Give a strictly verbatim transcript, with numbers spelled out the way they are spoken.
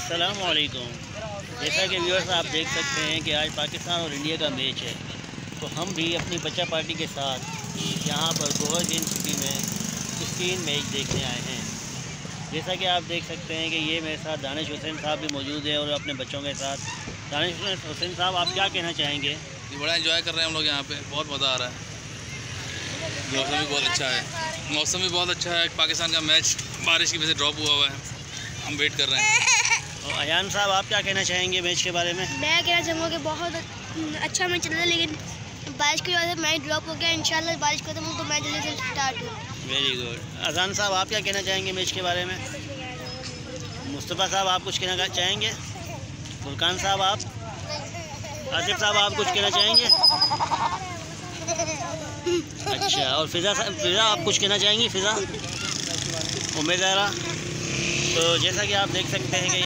अस्सलाम वालेकुम। जैसा कि व्यूअर्स आप देख सकते हैं कि आज पाकिस्तान और इंडिया का मैच है, तो हम भी अपनी बच्चा पार्टी के साथ यहाँ पर गोवा गेम सिटी में स्क्रीन मैच देखने आए हैं। जैसा कि आप देख सकते हैं कि ये मेरे साथ दानिश हुसैन साहब भी मौजूद है और अपने बच्चों के साथ। दानिश हुसैन साहब, आप क्या कहना चाहेंगे? ये बड़ा एंजॉय कर रहे हैं हम लोग यहाँ पे, बहुत मज़ा आ रहा है। मौसम भी बहुत अच्छा है, मौसम भी बहुत अच्छा है। पाकिस्तान का मैच बारिश की वजह से ड्रॉप हुआ हुआ है, हम वेट कर रहे हैं। और अयान साहब, आप क्या कहना चाहेंगे मैच के बारे में? मैं कहना चाहूँगा कि बहुत अच्छा मैच चल रहा है, लेकिन बारिश की वजह से मैच ड्रॉप हो गया। इंशाल्लाह बारिश खत्म हो तो मैच जल्दी से स्टार्ट हो। Very good. अजान साहब, आप क्या कहना चाहेंगे मैच के बारे में? मुस्तफ़ा साहब, आप कुछ कहना चाहेंगे? फुरकान साहब, आप? आसिफ साहब, आप कुछ कहना चाहेंगे? अच्छा, और फ़िज़ा फ़िज़ा आप कुछ कहना चाहेंगी? फ़िज़ा, उम्मीद ज़हरा। तो जैसा कि आप देख सकते हैं कि